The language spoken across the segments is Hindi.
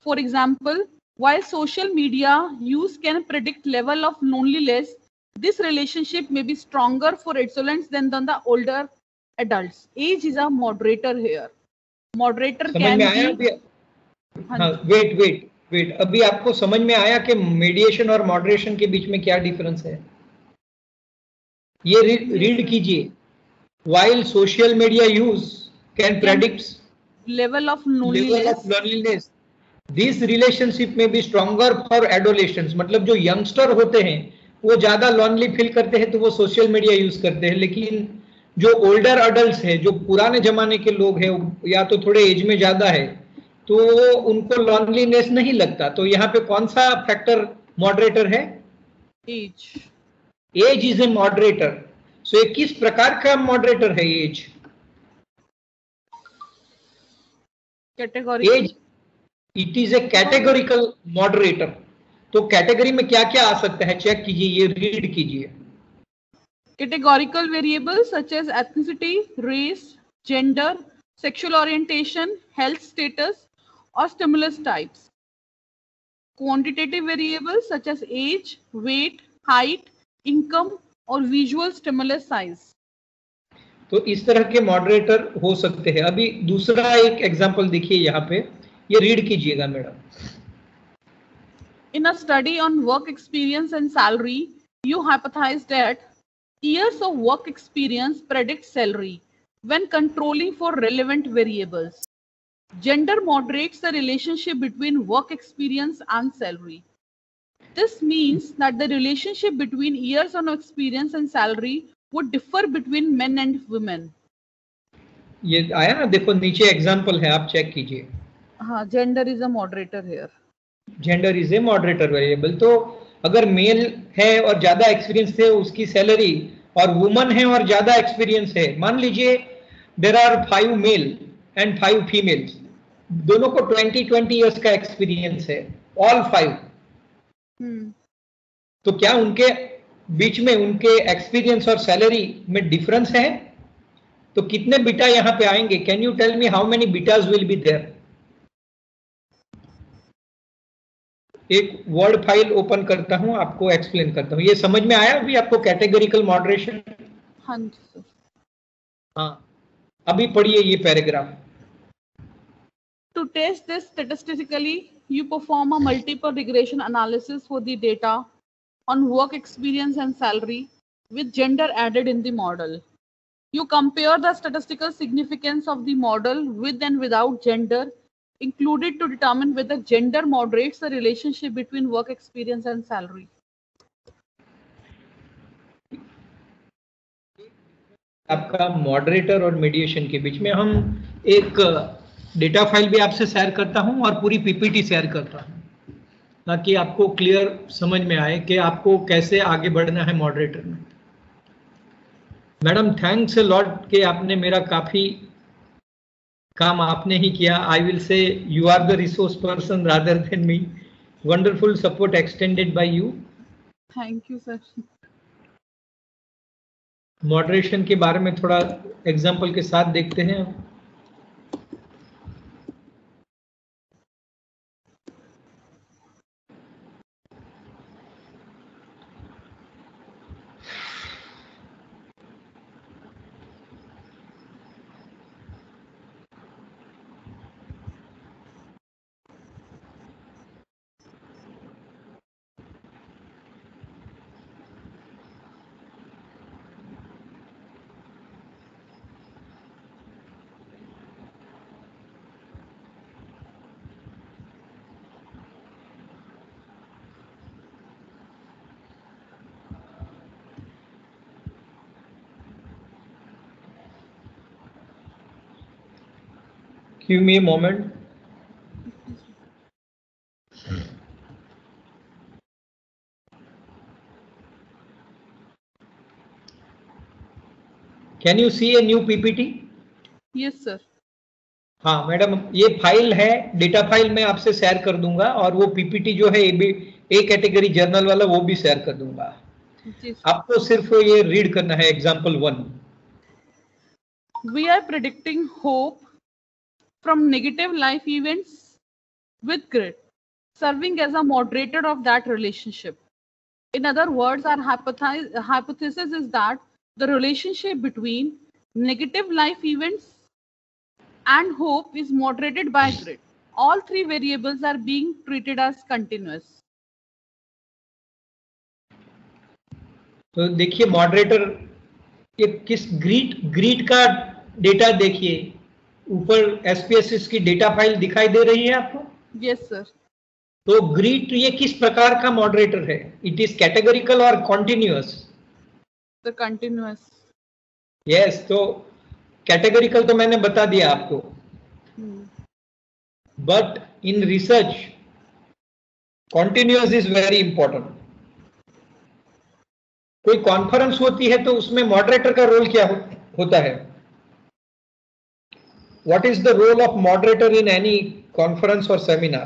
For example, while social media use can predict level of loneliness, this relationship may be stronger for adolescents than the older adults. Age is a moderator here. Moderator समझ can में आया be. अभी? हाँ, वेट अभी आपको समझ में आया कि मीडिएशन और मॉडरेशन के बीच में क्या डिफरेंस है? ये रीड कीजिए. While social media use can predict level of loneliness, this relationship may be stronger for adolescents. मतलब जो यंगस्टर होते हैं वो ज्यादा लॉनली फील करते हैं तो वो सोशल मीडिया यूज करते हैं, लेकिन जो ओल्डर अडल्ट है, जो पुराने जमाने के लोग हैं या तो थोड़े एज में ज्यादा है, तो उनको लॉनलीनेस नहीं लगता. तो यहाँ पे कौन सा फैक्टर मॉडरेटर है? Age is a moderator. So ये किस प्रकार का मॉडरेटर है age? Category. Age it is a categorical moderator. तो कैटेगरी में क्या क्या आ सकता है? चेक कीजिए, ये रीड कीजिए. Categorical variables such as ethnicity, race, gender, sexual orientation, health status, or stimulus types. Quantitative variables such as age, weight, height, income, और visual stimulus size. तो इस तरह के मॉडरेटर हो सकते हैं. अभी दूसरा एक एग्जांपल देखिए यहाँ पे, ये रीड कीजिएगा madam. In a study on work experience and salary, you hypothesized that years of work experience predict salary when controlling for relevant variables. Gender moderates the relationship between work experience and salary. This means that the relationship between years of experience and salary would differ between men and women. ये आया ना, देखो नीचे एग्जांपल है, आप चेक कीजिए. हाँ, gender is a moderator here. Gender is a moderator variable. तो अगर मेल है और ज्यादा एक्सपीरियंस है उसकी सैलरी, और वुमन है और ज्यादा एक्सपीरियंस है, मान लीजिए there are 5 male and 5 females, दोनों को 20 इयर्स का एक्सपीरियंस है, ऑल 5. तो क्या उनके बीच में उनके एक्सपीरियंस और सैलरी में डिफरेंस है? तो कितने बीटा यहाँ पे आएंगे? Can you tell me how many betas will be there? एक वर्ड फाइल ओपन करता हूं, आपको एक्सप्लेन करता हूं. ये समझ में आया अभी आपको कैटेगोरिकल मॉडरेशन? हाँ जी सर. हाँ, अभी पढ़िए ये paragraph. To test this statistically, you perform a multiple regression analysis for the data on work experience and salary with gender added in the model. You compare the statistical significance of the model with and without gender included to determine whether gender moderates the relationship between work experience and salary. आपका मॉडरेटर और मीडिएशन के बीच में हम एक डेटा फाइल भी आपसे शेयर करता हूं और पूरी पीपीटी शेयर करता हूं, ताकि आपको क्लियर समझ में आए कि आपको कैसे आगे बढ़ना है मॉडरेटर में. मैडम थैंक्स अ लॉट कि आपने मेरा काफी काम आपने ही किया. I will say you are the resource person rather than me. Wonderful support extended by you. Thank you sir. Moderation के बारे में थोड़ा एग्जांपल के साथ देखते हैं. Give me a moment. Can you see a new PPT? Yes sir. हाँ मैडम, ये फाइल है, डेटा फाइल मैं आपसे शेयर कर दूंगा, और वो पीपीटी जो है ए कैटेगरी जर्नल वाला वो भी शेयर कर दूंगा. आपको सिर्फ ये रीड करना है. Example 1. We are predicting hope from negative life events with grid, serving as a moderator of that relationship. In other words, our hypothesis is that the relationship between negative life events and hope is moderated by grid. All three variables are being treated as continuous. तो देखिए मॉडरेटर ये किस ग्रीड का डेटा देखिए, ऊपर एसपीएसएस की डेटा फाइल दिखाई दे रही है आपको? Yes sir. तो ग्रीड ये किस प्रकार का मॉडरेटर है? इट इज कैटेगरिकल और कॉन्टिन्यूअस? The continuous. यस, तो कैटेगरिकल तो मैंने बता दिया आपको, but in research continuous is very important. कोई कॉन्फ्रेंस होती है तो उसमें मॉडरेटर का रोल क्या होता है? What is the role of moderator in any conference और seminar?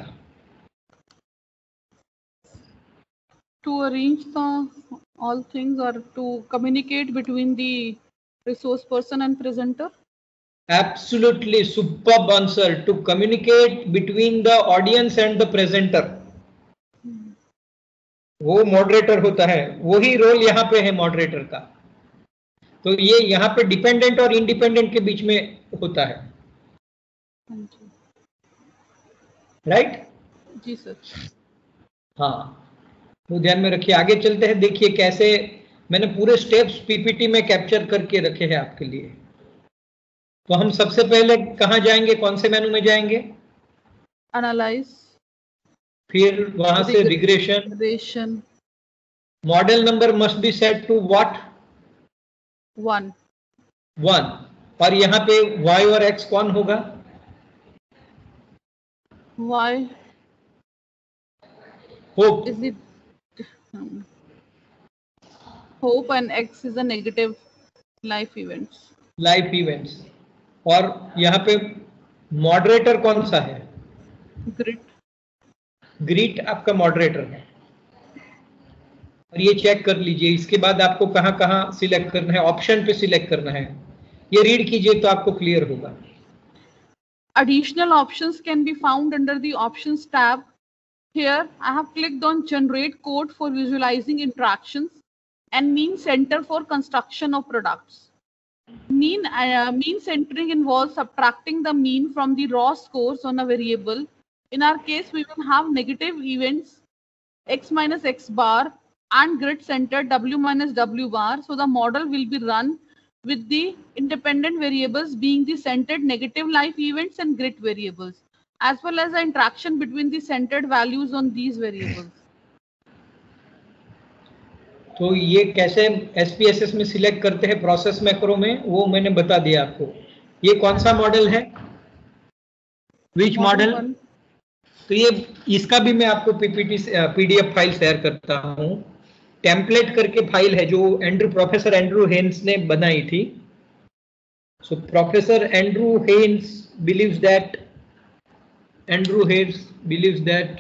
To arrange all things or to communicate between the resource person and presenter. Absolutely superb answer. To communicate between the audience and the presenter. वो मॉडरेटर होता है, वही रोल यहाँ पे है मॉडरेटर का। तो ये यहाँ पे डिपेंडेंट और इंडिपेंडेंट के बीच में होता है, राइट? जी सर। हाँ, तो ध्यान में रखिए। आगे चलते हैं, देखिए कैसे मैंने पूरे स्टेप्स पीपीटी में कैप्चर करके रखे हैं आपके लिए। तो हम सबसे पहले कहाँ जाएंगे, कौन से मेनू में जाएंगे? एनालाइज, फिर वहां से regression. Model number must be set to what? 1। और यहाँ पे y और x कौन होगा? y hope is it hope and x is a negative life events। और यहाँ पे मॉडरेटर कौन सा है? ग्रिड आपका मॉडरेटर है। और ये चेक कर लीजिए, इसके बाद आपको कहाँ कहाँ सिलेक्ट करना है, ऑप्शन पे सिलेक्ट करना है। ये रीड कीजिए तो आपको क्लियर होगा। Additional options can be found under the options tab. Here I have clicked on generate code for visualizing interactions and mean center for construction of products. Mean centering involves subtracting the mean from the raw scores on a variable. In our case, we will have negative events x minus x bar and grid center w minus w bar. So the model will be run with the independent variables being the centered negative life events and grid variables, as well as the interaction between the centered values on these variables. तो ये कैसे एसपीएसएस में सिलेक्ट करते हैं प्रोसेस मैक्रो में, वो मैंने बता दिया आपको। ये कौन सा मॉडल है, विच मॉडल? तो ये इसका भी मैं आपको पीपीटी पीडीएफ फाइल शेयर करता हूँ। टेम्पलेट करके फाइल है जो प्रोफेसर एंड्रू हेन्स ने बनाई थी। So professor Andrew Hayes believes that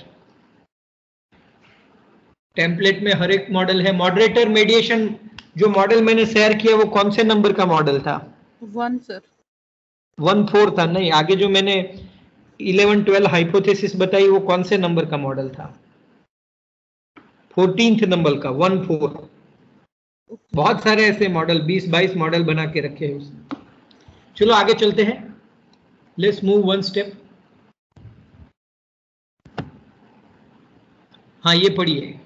template में हर एक मॉडल है। मॉडरेटर मेडिएशन जो मॉडल मैंने शेयर किया वो कौन से नंबर का मॉडल था? 1 सर। 1-4 था? नहीं, आगे जो मैंने 11-12 हाइपोथेसिस बताई वो कौन से नंबर का मॉडल था? 14th नंबर का 1-4। बहुत सारे ऐसे मॉडल 20-22 मॉडल बना के रखे हैं उसने। चलो आगे चलते हैं, लेट्स मूव वन स्टेप। हाँ, ये पढ़िए।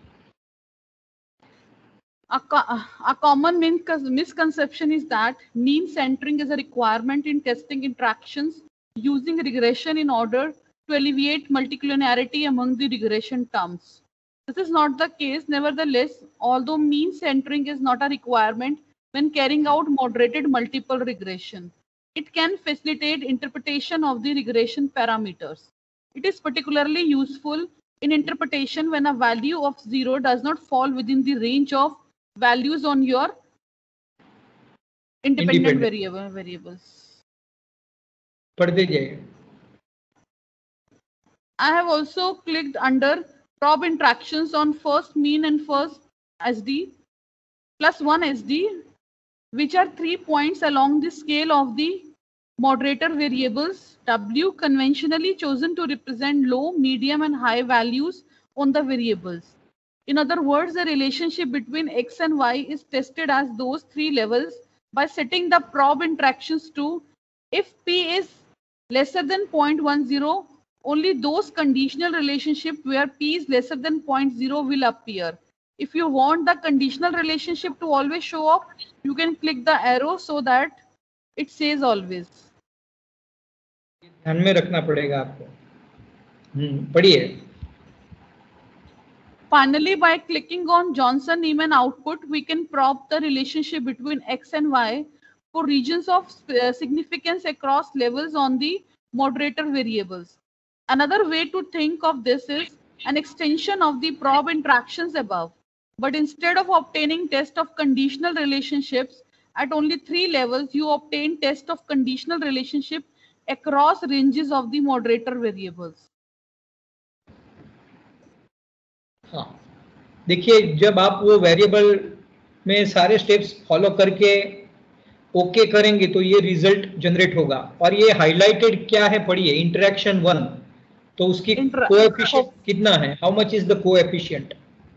A common misconception is that mean centering is a requirement in testing interactions using regression in order to alleviate multicollinearity among the regression terms. This is not the case. Nevertheless, although mean centering is not a requirement when carrying out moderated multiple regression, it can facilitate interpretation of the regression parameters. It is particularly useful in interpretation when a value of 0 does not fall within the range of values on your independent variables. पढ़ते जाइए। I have also clicked under probe interactions on first mean and first SD plus 1 SD, which are 3 points along the scale of the moderator variables W conventionally chosen to represent low, medium and high values on the variables. In other words, the relationship between X and Y is tested as those three levels by setting the probe interactions to if P is lesser than 0.10, only those conditional relationship where P is lesser than 0.0 will appear. If you want the conditional relationship to always show up, you can click the arrow so that it says always. ध्यान में रखना पड़ेगा आपको. पढ़िए. Finally, by clicking on Johnson-Niemann output, we can probe the relationship between X and Y for regions of significance across levels on the moderator variables. Another way to think of this is an extension of the probe interactions above. But instead of obtaining test of conditional relationships at only 3 levels, you obtain test of conditional relationship across ranges of the moderator variables. हाँ, देखिए जब आप वो वेरिएबल में सारे स्टेप्स फॉलो करके ओके करेंगे तो ये रिजल्ट जनरेट होगा. और ये हाईलाइटेड क्या है पढ़िए, इंटरेक्शन 1. तो उसकी कोएफिशिएंट कितना है? How much is the coefficient?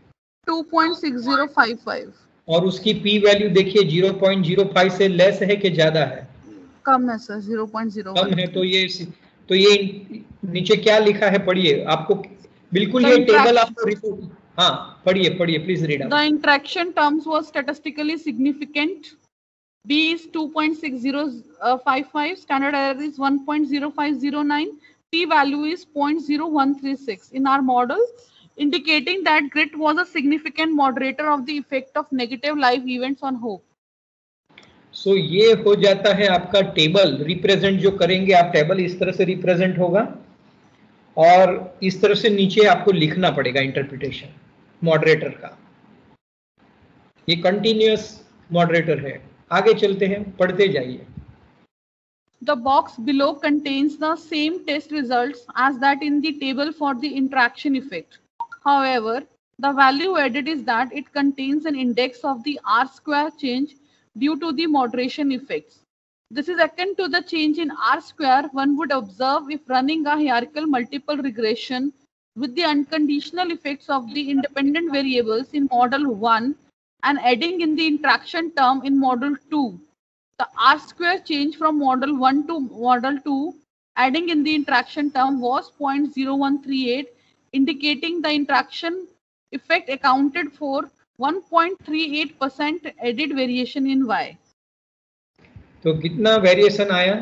2.6055. और उसकी पी वैल्यू देखिए 0.05 से लेस है कि ज्यादा है? कम है सर, 0.01. कम है. तो ये नीचे क्या लिखा है पढ़िए, आपको बिल्कुल ये टेबल आपको रिपोर्ट. हाँ पढ़िए please read out. The interaction terms was statistically significant. B is 2.6055, standard error is 1.0509, P value is 0.0136 in our model, indicating that grit was a significant moderator of the effect of negative live events on hope. So ये हो जाता है आपका टेबल. रिप्रेजेंट जो करेंगे आप, टेबल इस तरह से रिप्रेजेंट होगा और इस तरह से नीचे आपको लिखना पड़ेगा इंटरप्रिटेशन मॉडरेटर का. ये कंटिन्यूअस मॉडरेटर है. आगे चलते हैं, पढ़ते जाइए. The box below contains the same test results as that in the table for the interaction effect. However, the value added is that it contains an index of the R-square change due to the moderation effects. This is akin to the change in R-square one would observe if running a hierarchical multiple regression with the unconditional effects of the independent variables in model 1 and adding in the interaction term in model 2. The R-square change from model 1 to model 2 adding in the interaction term was 0.0138, indicating the interaction effect accounted for 1.38% added variation in Y. तो कितना वेरिएशन आया?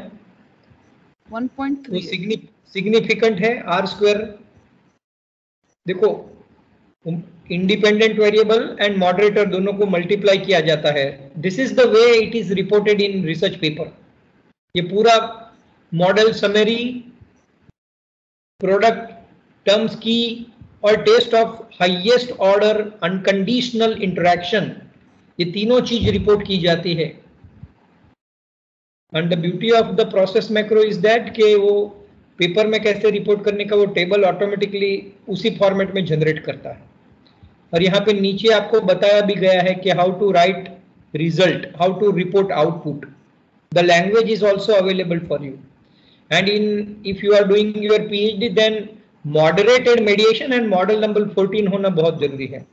1.3. सिग्निफिकेंट है. आर स्क्वायर देखो, इंडिपेंडेंट वेरिएबल एंड मॉडरेटर दोनों को मल्टीप्लाई किया जाता है. This is the way it is reported in research paper. ये पूरा मॉडल समरी, प्रोडक्ट टर्म्स की और test of highest order unconditional interaction, ये तीनों चीज रिपोर्ट की जाती है. And the beauty of the process macro is that कि वो पेपर में कैसे रिपोर्ट करने का वो टेबल ऑटोमेटिकली उसी फॉर्मेट में जनरेट करता है. और यहाँ पे नीचे आपको बताया भी गया है कि how to write result, how to report output. The language is also available for you. And if you are doing your PhD then moderated mediation and model number 14 होना बहुत जरूरी है.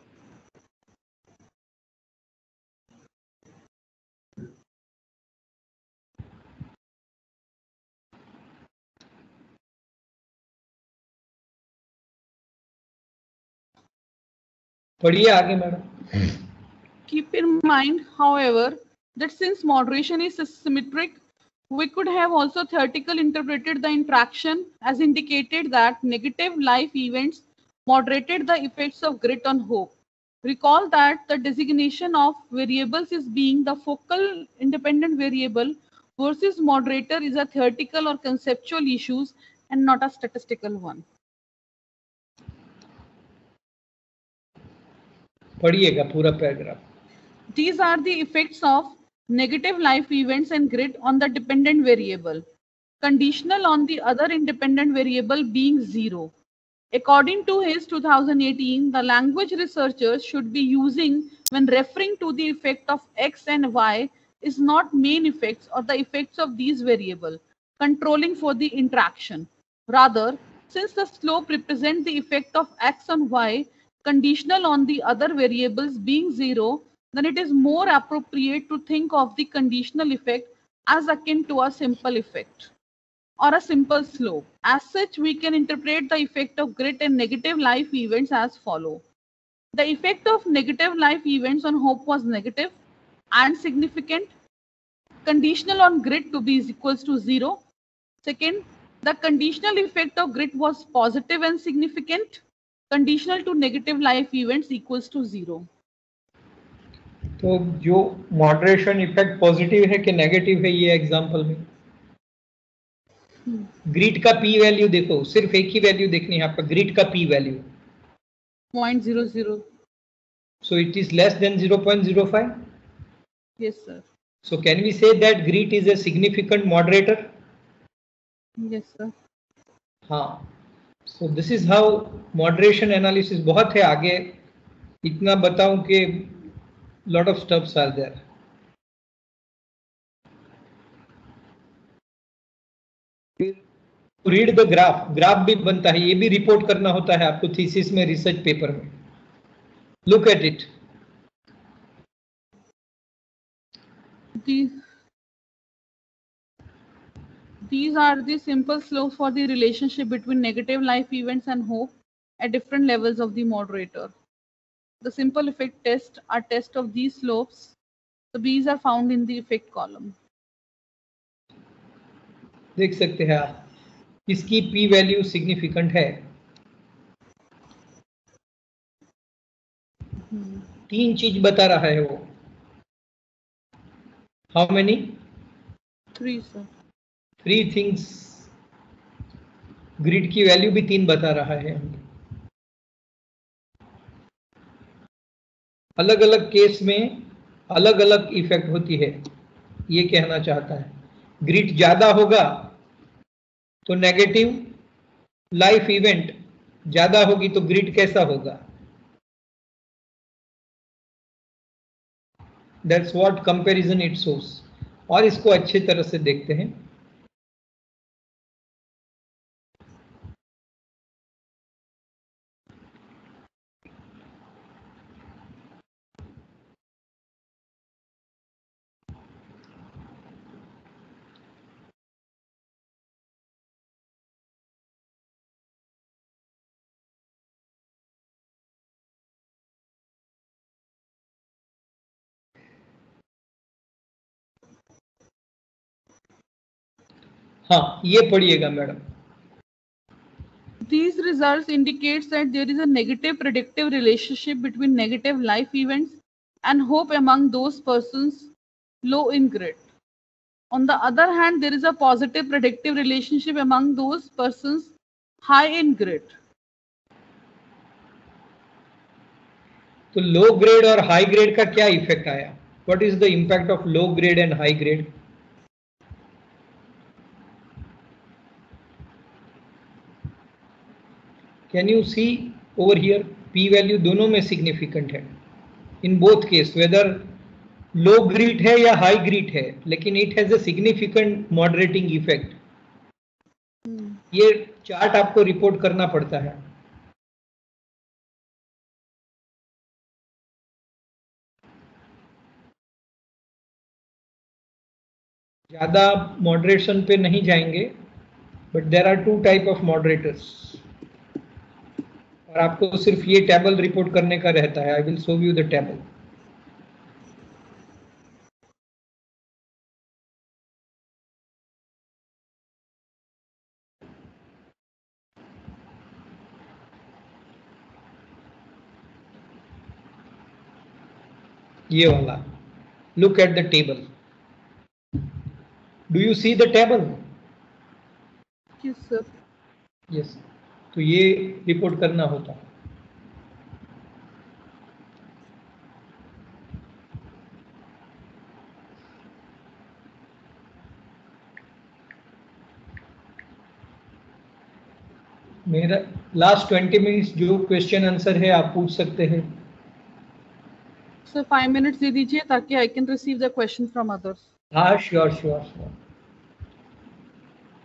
पढ़िए आगे madam. Keep in mind, however, that since moderation is symmetric, we could have also theoretically interpreted the interaction as indicated that negative life events moderated the effects of grit on hope. Recall that the designation of variables as being the focal independent variable versus moderator is a theoretical or conceptual issues and not a statistical one. पढ़िएगा पूरा paragraph. These are the effects of negative life events and grit on the dependent variable, conditional on the other independent variable being 0. According to his 2018, the language researchers should be using when referring to the effect of X and Y is not main effects or the effects of these variables, controlling for the interaction. Rather, since the slope represents the effect of x on y conditional on the other variables being 0, then it is more appropriate to think of the conditional effect as akin to a simple effect or a simple slope. As such, we can interpret the effect of grit and negative life events as follow. The effect of negative life events on hope was negative and significant, conditional on grit to be equals to 0. Second, the conditional effect of grit was positive and significant, conditional to negative life events equals to 0. तो जो मॉडरेशन इफेक्ट पॉजिटिव है कि नेगेटिव है ये एग्जांपल में ग्रिड का पी वैल्यू देखो, सिर्फ एक ही वैल्यू देखनी है आपका, ग्रिड का P value 0.00. So it is less than 0.05. Yes, sir. So can we say that grit is a significant moderator? Yes, sir. हाँ. So this is how moderation analysis बहुत है आगे, इतना बताऊं कि lot of stuffs are there. Read the graph, graph भी बनता है, ये भी रिपोर्ट करना होता है आपको थीसिस में, रिसर्च पेपर में. Look at it. These are the simple slopes for the relationship between negative life events and hope at different levels of the moderator. The simple effect test are test of these slopes. The B's are found in the effect column. देख सकते हैं आप, इसकी पी वैल्यू सिग्निफिकेंट है. तीन चीज बता रहा है वो. How many? 3, sir. 3 things. Grid की वैल्यू भी 3 बता रहा है. अलग अलग केस में अलग अलग इफेक्ट होती है, ये कहना चाहता है. ग्रिड ज्यादा होगा तो नेगेटिव लाइफ इवेंट ज्यादा होगी तो ग्रिड कैसा होगा. That's what comparison it shows. और इसको अच्छी तरह से देखते हैं. हाँ, ये पढ़िएगा madam. These results indicates that there is a negative predictive relationship between negative life events and hope among those persons low in grit. On the other hand, there is a positive predictive relationship among those persons high in grit. तो लो ग्रेड और हाई ग्रेड का क्या इफेक्ट आया? What is the impact of low grade and high grade? Can you see over here? P value दोनों में सिग्निफिकेंट है in both case, whether low grit है या हाई ग्रिड है, लेकिन it has a significant moderating effect. ये चार्ट आपको रिपोर्ट करना पड़ता है. ज्यादा मॉडरेशन पे नहीं जाएंगे, but there are 2 type of moderators और आपको सिर्फ ये टेबल रिपोर्ट करने का रहता है. I will show you the table. ये वाला, look at the table. Do you see the table? Yes, sir. Yes. तो ये रिपोर्ट करना होता है. मेरा लास्ट 20 मिनट्स जो क्वेश्चन आंसर है आप पूछ सकते हैं. Sir, 5 minutes दे दीजिए ताकि I can receive the question from others. हाँ, श्योर श्योर श्योर.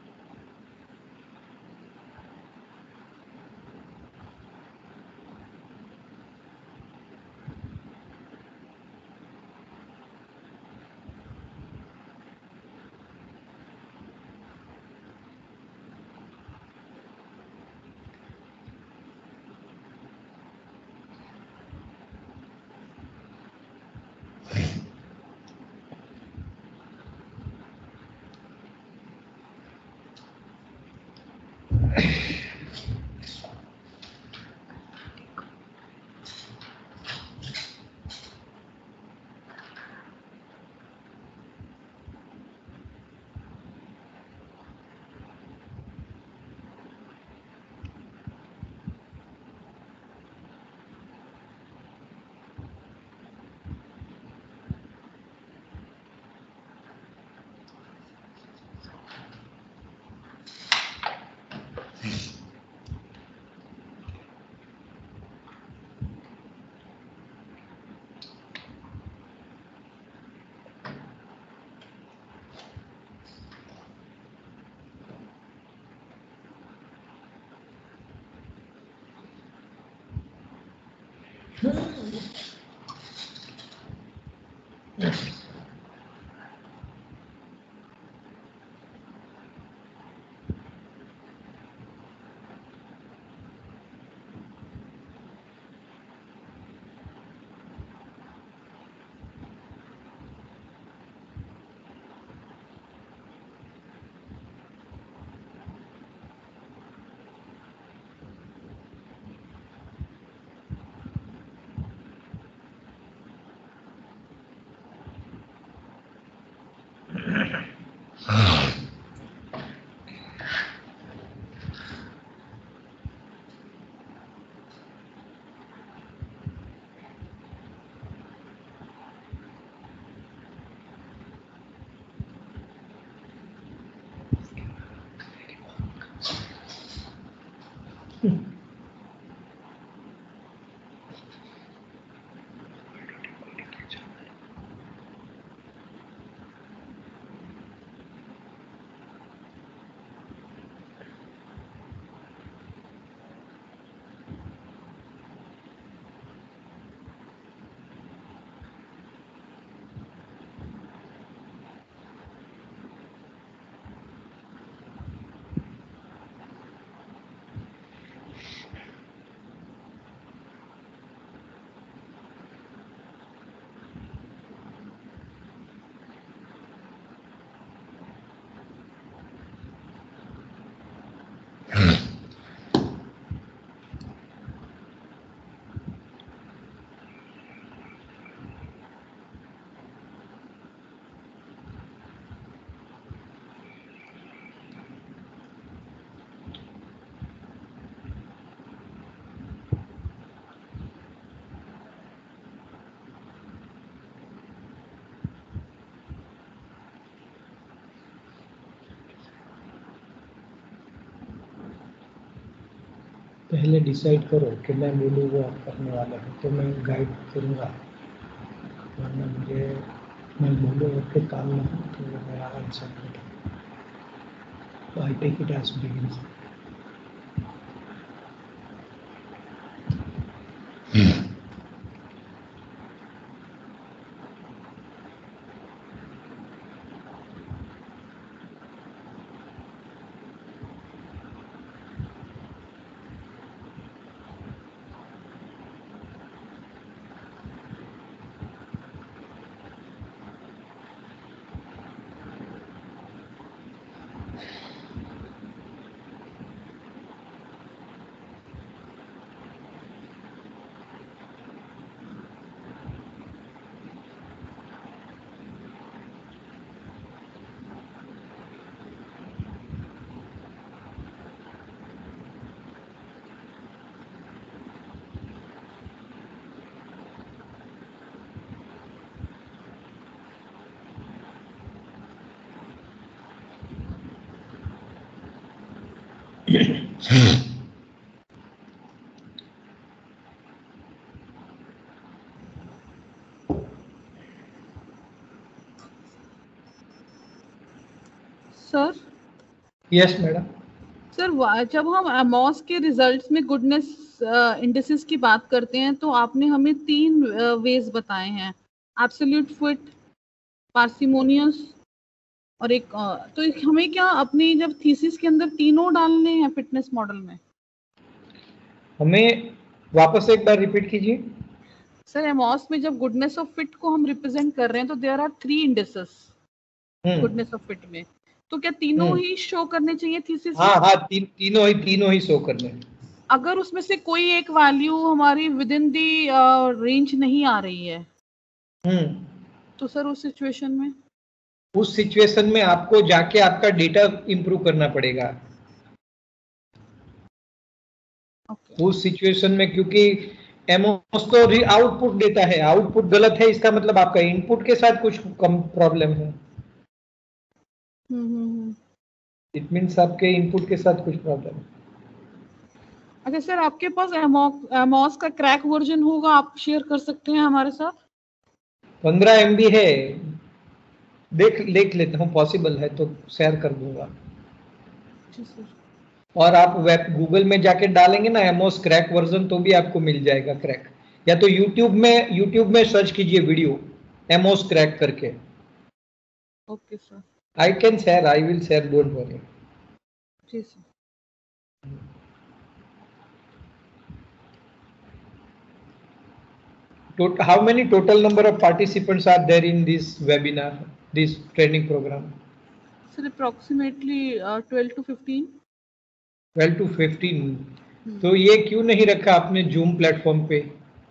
पहले डिसाइड करो कि मैं बोलूँ वो आप करने वाले हैं तो मैं गाइड करूँगा, वरना मुझे मैं बोलूँ आपके काम में तो मेरा answer I take it as beginning. Sir yes madam. Sir जब हम अमोस के रिजल्ट्स में गुडनेस इंडिसेस की बात करते हैं तो आपने हमें 3 वेज बताए हैं, एब्सोल्यूट फिट, पार्सिमोनियस और एक तो हमें क्या अपनी जब थीसिस के अंदर तीनों डालने हैं फिटनेस मॉडल में? हमें वापस एक बार रिपीट कीजिए। सर अमोस में जब गुडनेस ऑफ फिट को हम रिप्रेजेंट कर रहे हैं तो there are 3 indices goodness of fit में, तो क्या तीनों ही शो करने चाहिए थीसिस? हाँ तीनों ही शो करने। अगर उसमें से कोई एक वैल्यू हमारी विद इन दी रेंज नहीं आ रही है तो सर उस सिचुएशन में आपको जाके आपका डेटा इंप्रूव करना पड़ेगा। उस सिचुएशन में क्योंकि एमओएस तो आउटपुट देता है, आउटपुट गलत है इसका मतलब आपका इनपुट के साथ कुछ कम प्रॉब्लम है। इट मींस आपके इनपुट के साथ कुछ प्रॉब्लम है। अच्छा सर, आपके पास एमओएस का क्रैक वर्जन होगा, आप शेयर कर सकते हैं हमारे साथ? 15 MB है, देख लेता हूँ, पॉसिबल है तो शेयर कर दूंगा। और आप वेब गूगल में जाके डालेंगे ना एमओएस क्रैक वर्जन तो भी आपको मिल जाएगा क्रैक। या तो यूट्यूब में सर्च कीजिए वीडियो एमओस क्रैक करके। Okay sir. I will share, don't worry. जी sir. How many total number of participants are there in this webinar, this training program? Sir, approximately 12 to 15. 12 to 15। तो ये क्यों नहीं रखा आपने जूम प्लेटफॉर्म पे?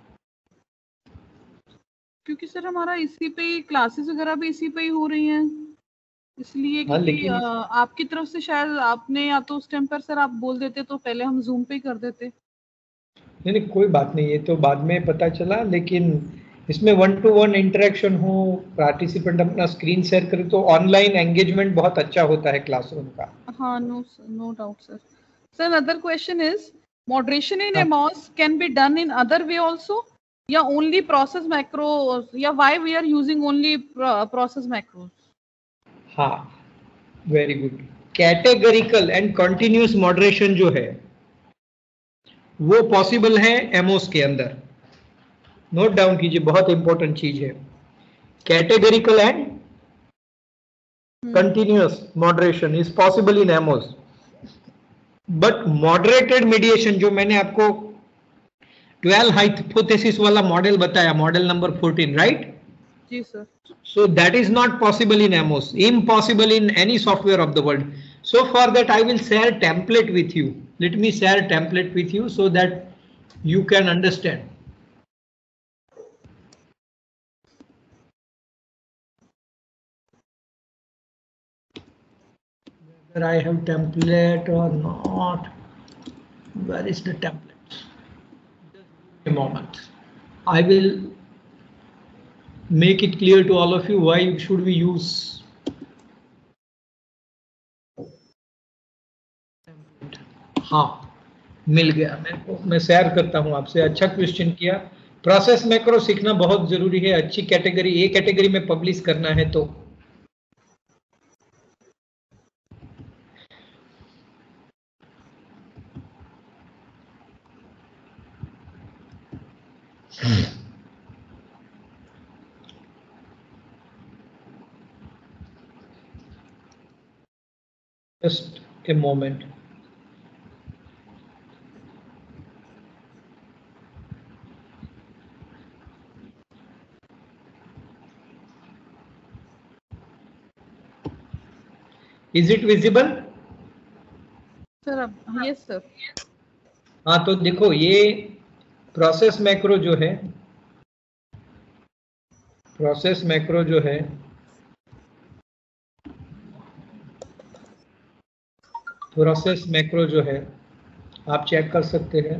क्योंकि सर हमारा इसी पे ही क्लासेस वगैरह भी इसी पे ही हो रही हैं, इसलिए। क्योंकि आपकी तरफ से शायद आपने या तो उस टाइम पर सर आप बोल देते तो पहले हम जूम पे ही कर देते। नहीं नहीं, कोई बात नहीं, ये तो बाद में पता चला, लेकिन इसमें 1-to-1 इंटरेक्शन हो, पार्टिसिपेंट अपना स्क्रीन शेयर करे तो ऑनलाइन एंगेजमेंट बहुत अच्छा होता है क्लासरूम का। हाँ, no doubt sir. Sir another question is moderation in AMOS can be done in other way also या ओनली प्रोसेस मैक्रो, या why we are using only process macros? हाँ, very good. Categorical and continuous moderation जो है वो पॉसिबल है एमओस के अंदर। नोट डाउन कीजिए, बहुत इंपॉर्टेंट चीज है। Categorical and continuous moderation is possible in AMOS, but moderated mediation जो मैंने आपको 12 हाइपोथेसिस वाला मॉडल बताया, मॉडल नंबर 14, राइट? जी sir. So that is not possible in AMOS, impossible in any software of the world. So for that I will share template with you. Let me share template with you so that you can understand. Whether I have template or not. Where is the template? A moment. I will make it clear to all of you why should we use template. हाँ, मिल गया मेरे को, मैं शेयर करता हूं आपसे। अच्छा क्वेश्चन किया। प्रोसेस मैक्रो सीखना बहुत जरूरी है, अच्छी कैटेगरी, ए कैटेगरी में पब्लिश करना है तो। Just a moment. Is it visible? Sir अब यस सर। हाँ, तो देखो ये प्रोसेस मैक्रो जो है, प्रोसेस मैक्रो जो है प्रोसेस मैक्रो जो है आप चेक कर सकते हैं।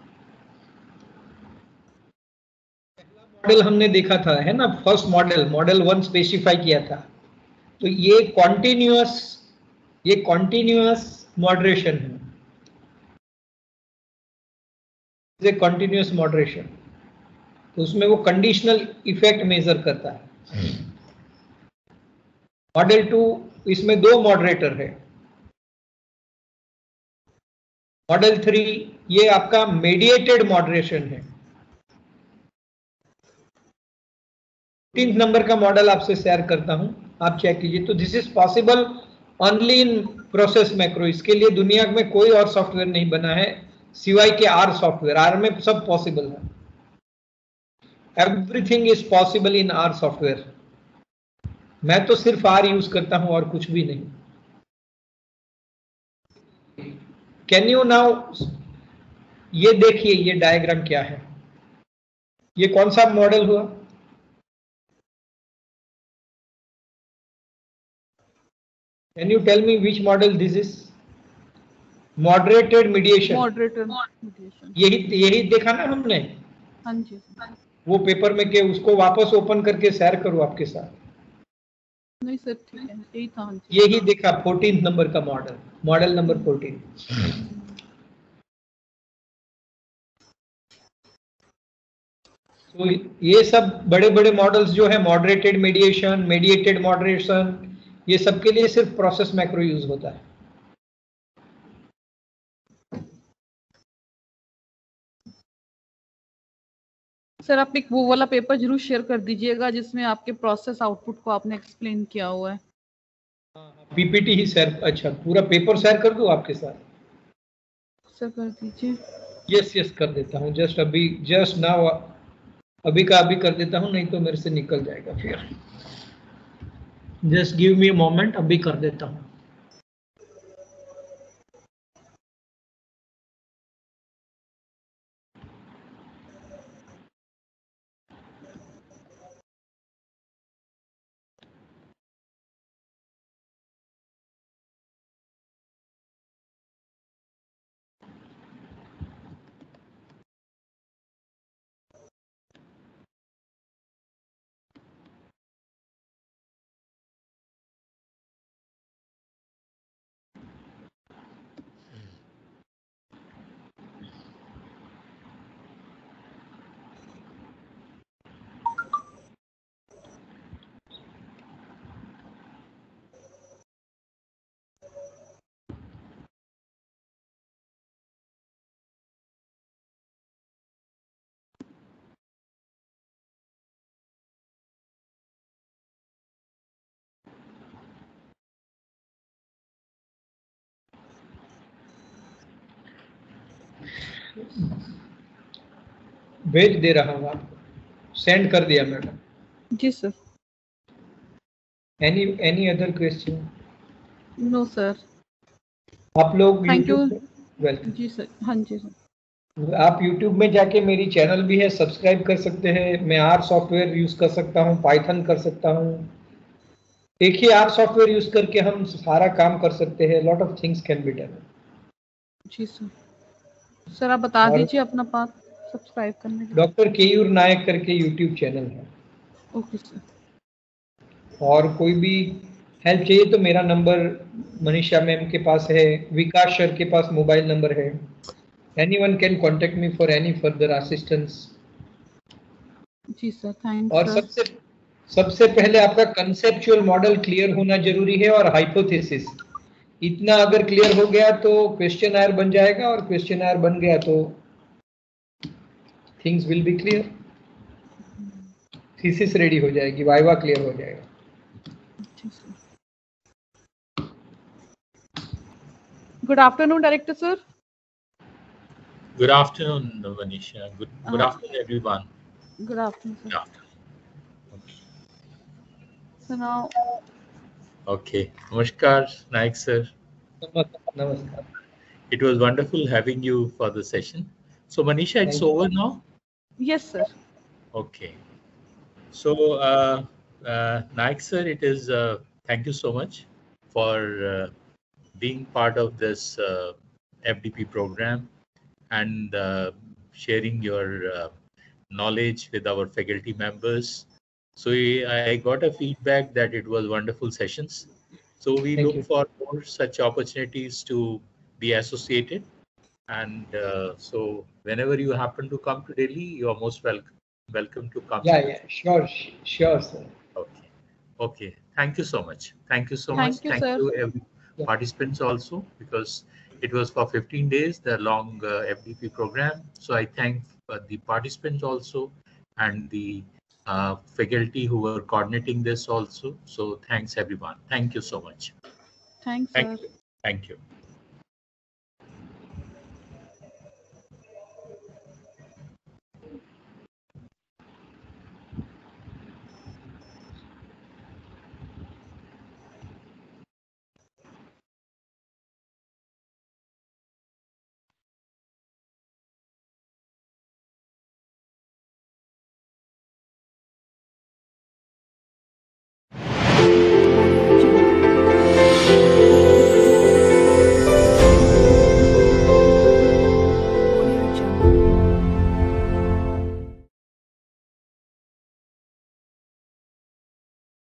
मॉडल हमने देखा था, है ना, फर्स्ट मॉडल 1 स्पेसिफाई किया था। तो ये कॉन्टिन्यूअस मॉडरेशन है, ये कॉन्टिन्यूअस मॉडरेशन। तो उसमें वो कंडीशनल इफेक्ट मेजर करता है। मॉडल 2, इसमें 2 मॉडरेटर है। मॉडल 3 ये आपका मीडिएटेड मॉडरेशन है। 15 नंबर का मॉडल आपसे शेयर करता हूं, आप चेक कीजिए। तो this is possible only in process macro. इसके लिए दुनिया में कोई और सॉफ्टवेयर नहीं बना है सिवाय के आर सॉफ्टवेयर। आर में सब पॉसिबल है, everything is possible in R software. मैं तो सिर्फ आर यूज करता हूं और कुछ भी नहीं। कैन यू नाउ, ये देखिए ये डायग्राम क्या है, ये कौन सा मॉडल हुआ? Can you tell me which model this is? Moderated mediation. Moderated mediation. यही देखा ना हमने हाँ जी। वो पेपर में, के उसको वापस ओपन करके शेयर करूं आपके साथ। नहीं सर ठीक है, यही था। हाँ जी। यही देखा 14 नंबर का मॉडल नंबर 14। तो ये सब बड़े बड़े मॉडल्स जो है, मॉडरेटेड मीडिएशन, मीडिएटेड मॉडरेशन, ये सब के लिए सिर्फ प्रोसेस मैक्रो यूज होता है। सर आप एक वो वाला पेपर जरूर शेयर कर दीजिएगा जिसमें आपके प्रोसेस आउटपुट को आपने एक्सप्लेन किया हुआ है। पीपीटी ही शेयर, अच्छा पूरा पेपर शेयर कर दूं आपके साथ? सर कर दीजिए। यस कर देता हूँ, जस्ट नाउ, अभी का अभी कर देता हूँ, नहीं तो मेरे से निकल जाएगा फिर। Just give me a moment, अभी कर देता हूँ। भेज दे रहा हूँ आपको, सेंड कर दिया मैडम। जी sir. Any other question? No sir. आप लोग थैंक यू। वेलकम जी सर। हाँ जी सर। आप YouTube में जाके, मेरी चैनल भी है, सब्सक्राइब कर सकते हैं। मैं आर सॉफ्टवेयर यूज कर सकता हूँ, पाइथन कर सकता हूँ। एक ही आर सॉफ्टवेयर यूज करके हम सारा काम कर सकते हैं। Lot of things can be done. जी सर। सर आप बता और दीजिए अपना पाथ सब्सक्राइब करने के लिए। डॉक्टर केयूर नायक करके यूट्यूब चैनल है। Okay sir. और कोई भी हेल्प चाहिए तो मेरा नंबर मनीषा मैम के पास है, विकास सर के पास मोबाइल नंबर है। Anyone can contact me for any further assistance. जी सर। थैंक और सर। सबसे पहले आपका कंसेप्चुअल मॉडल क्लियर होना जरूरी है, और हाइपोथेसिस। इतना अगर क्लियर हो गया तो क्वेश्चन आयर बन जाएगा, और क्वेश्चन आयर बन गया तो things will be clear. Thesis ready हो जाएगी, वाइवा क्लियर हो जाएगा। Good afternoon director sir. Good afternoon, Manisha. Good afternoon, everyone. Good afternoon, sir. Good afternoon. Okay. So now. Okay. Namaskar, Naik sir. Namaskar. It was wonderful having you for the session. So, Manisha, it's over now? Yes, sir. Okay. So, Naik sir, it is thank you so much for being part of this FDP program and sharing your knowledge with our faculty members. So I got a feedback that it was wonderful sessions. So we look for more such opportunities to be associated. And so whenever you happen to come to Delhi, you are most welcome to come. Yeah, sure, sir. Okay. Okay. Thank you so much. Thank you so much. Thank you every participants also, because it was for 15 days, the long FDP program. So I thank the participants also and the faculty who were coordinating this also. So thanks everyone. Thank you so much. Thanks, sir. Thank you.